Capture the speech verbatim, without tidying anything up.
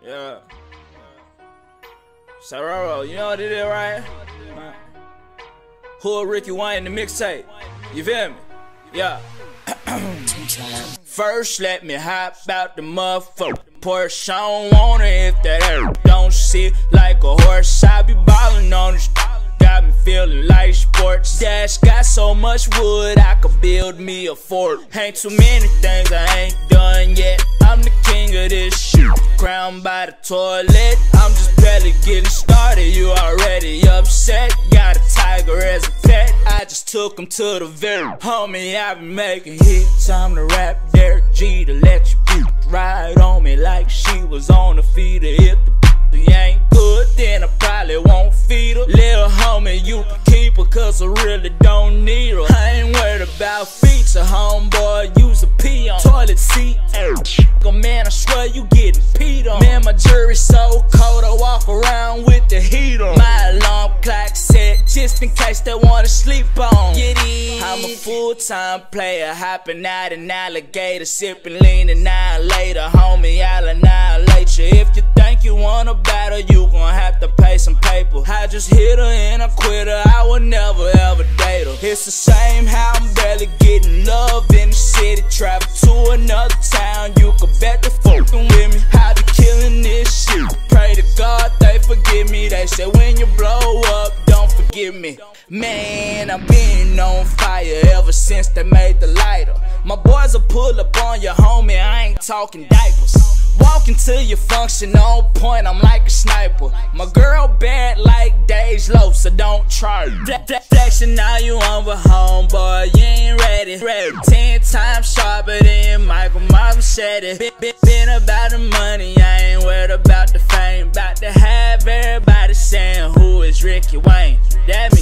Yeah. Sororo, you know what it is, right? Huh? Who Ricky Wayne the mixtape? You feel me? Yeah. First, let me hop out the motherfucker Porsche. I don't want it if that air don't sit like a horse. I be ballin' on the st got me feeling like sports. Dash got so much wood, I could build me a fort. Ain't too many things I ain't done yet. I'm the king of this shit. Crowned by the toilet. I'm just barely getting started. You already upset. Got a tiger as a pet. I just took him to the very homie. I be making hits. I'm the rap Derek G to let you beat. Ride on me like she was on the feeder. If the ain't good, then I probably won't feed her. Little homie, you can keep her, cause I really don't need her. I ain't worried about feature, homeboy, use a pee on toilet seat. Oh man, I swear you getting peed on. Man, my jury's so cold, I walk around with the heat on. My alarm clock set, just in case they wanna sleep on. I'm a full-time player, hopping out an alligator, sipping lean annihilator. Homie, I'll annihilate you. If you think you wanna battle, you gon' have to pay some paper. I just hit her and I quit her, I would never ever date her. It's the same how I'm barely getting love in the city. Travel to another town, you can bet they fucking with me. I be killing this shit, pray to God they forgive me. They say when you blow up, don't forgive me. Man, I've been on fire ever since they made the lighter. My boys will pull up on your homie, I ain't talking diapers. Walk into your function on point, I'm like a sniper. My girl bad like Days Low, so don't try. Flexing now you on with homeboy, you ain't ready. ready. Ten times sharper than Michael Myers said it. Been, been, been about the money, I ain't worried about the fame. About to have everybody saying who is Ricky Wayne. That